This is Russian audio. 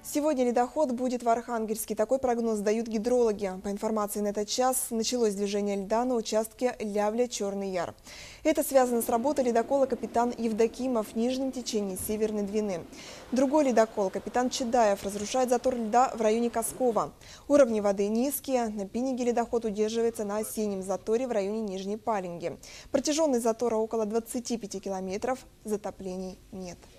Сегодня ледоход будет в Архангельске. Такой прогноз дают гидрологи. По информации на этот час, началось движение льда на участке Лявля-Черный Яр. Это связано с работой ледокола «Капитан Евдокимов» в нижнем течении Северной Двины. Другой ледокол «Капитан Чедаев» разрушает затор льда в районе Коскова. Уровни воды низкие. На Пиниге ледоход удерживается на осеннем заторе в районе Нижней Палинги. Протяженность затора около 25 километров. Затоплений нет.